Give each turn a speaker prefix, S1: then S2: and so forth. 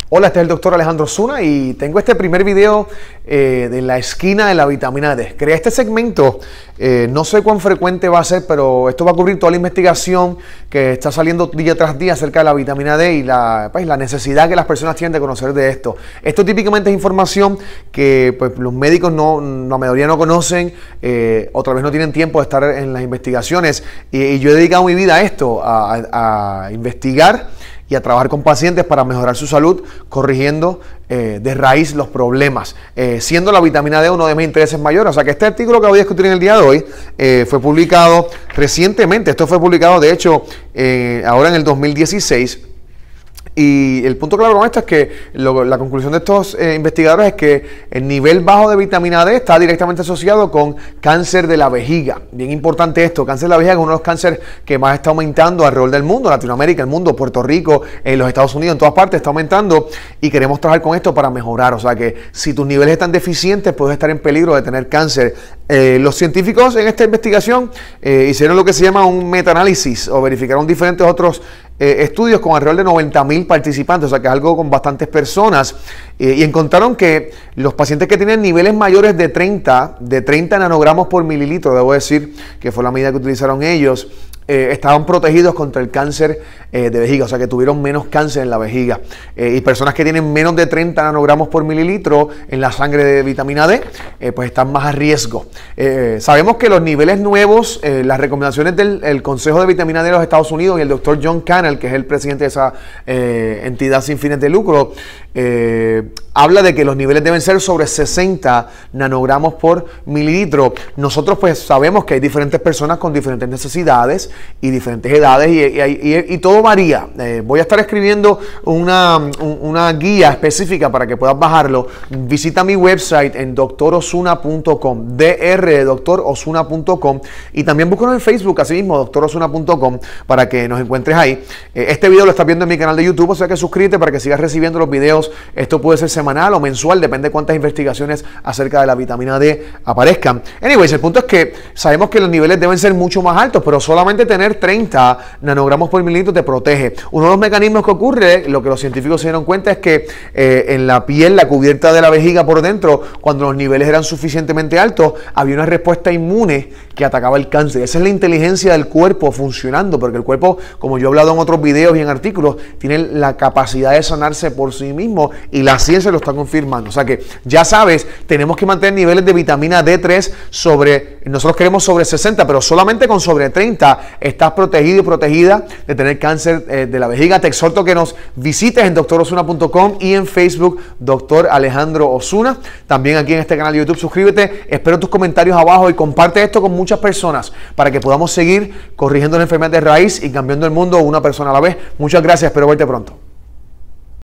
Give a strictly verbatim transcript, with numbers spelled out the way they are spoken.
S1: Hola, este es el doctor Alejandro Osuna y tengo este primer video eh, de la esquina de la vitamina D. Creé este segmento, eh, no sé cuán frecuente va a ser, pero esto va a cubrir toda la investigación que está saliendo día tras día acerca de la vitamina D y la, pues, la necesidad que las personas tienen de conocer de esto. Esto típicamente es información que pues, los médicos, no, la mayoría no conocen, eh, otra vez no tienen tiempo de estar en las investigaciones y, y yo he dedicado mi vida a esto, a, a investigar y a trabajar con pacientes para mejorar su salud, corrigiendo eh, de raíz los problemas, eh, siendo la vitamina D uno de mis intereses mayores. O sea que este artículo que voy a discutir en el día de hoy eh, fue publicado recientemente. Esto fue publicado, de hecho, eh, ahora en el dos mil dieciséis. Y el punto claro con esto es que lo, la conclusión de estos eh, investigadores es que el nivel bajo de vitamina D está directamente asociado con cáncer de la vejiga. Bien importante esto, cáncer de la vejiga es uno de los cánceres que más está aumentando alrededor del mundo, Latinoamérica, el mundo, Puerto Rico, en los Estados Unidos, en todas partes está aumentando y queremos trabajar con esto para mejorar. O sea que si tus niveles están deficientes puedes estar en peligro de tener cáncer. Eh, los científicos en esta investigación eh, hicieron lo que se llama un metaanálisis o verificaron diferentes otros Eh, estudios con alrededor de noventa mil participantes, o sea que es algo con bastantes personas, eh, y encontraron que los pacientes que tienen niveles mayores de treinta, de treinta nanogramos por mililitro, debo decir que fue la medida que utilizaron ellos, eh, estaban protegidos contra el cáncer eh, de vejiga, o sea que tuvieron menos cáncer en la vejiga. Eh, y personas que tienen menos de treinta nanogramos por mililitro en la sangre de vitamina D, eh, pues están más a riesgo. Eh, sabemos que los niveles nuevos, eh, las recomendaciones del el Consejo de Vitamina D de los Estados Unidos y el doctor John Cannell, que es el presidente de esa eh, entidad sin fines de lucro, eh, habla de que los niveles deben ser sobre sesenta nanogramos por mililitro. Nosotros pues sabemos que hay diferentes personas con diferentes necesidades y diferentes edades y, y, y, y todo varía. Eh, voy a estar escribiendo una, un, una guía específica para que puedas bajarlo. Visita mi website en doctor osuna punto com, D R de doctor osuna punto com, y también búscanos en Facebook, así mismo, doctor osuna punto com, para que nos encuentres ahí. Este video lo estás viendo en mi canal de YouTube, o sea que suscríbete para que sigas recibiendo los videos. Esto puede ser semanal o mensual, depende de cuántas investigaciones acerca de la vitamina D aparezcan. Anyways, el punto es que sabemos que los niveles deben ser mucho más altos, pero solamente tener treinta nanogramos por mililitro te protege. Uno de los mecanismos que ocurre, lo que los científicos se dieron cuenta, es que eh, en la piel, la cubierta de la vejiga por dentro, cuando los niveles eran suficientemente altos, había una respuesta inmune que atacaba el cáncer. Esa es la inteligencia del cuerpo funcionando, porque el cuerpo, como yo he hablado en otros videos y en artículos, tiene la capacidad de sanarse por sí mismo y la ciencia lo está confirmando. O sea que ya sabes, tenemos que mantener niveles de vitamina D tres sobre, nosotros queremos sobre sesenta, pero solamente con sobre treinta estás protegido y protegida de tener cáncer eh, de la vejiga. Te exhorto que nos visites en doctor osuna punto com y en Facebook, doctor Alejandro Osuna. También aquí en este canal de YouTube, suscríbete. Espero tus comentarios abajo y comparte esto con muchas personas para que podamos seguir corrigiendo la enfermedad de raíz y cambiando el mundo una persona a la vez. Muchas gracias, espero verte pronto.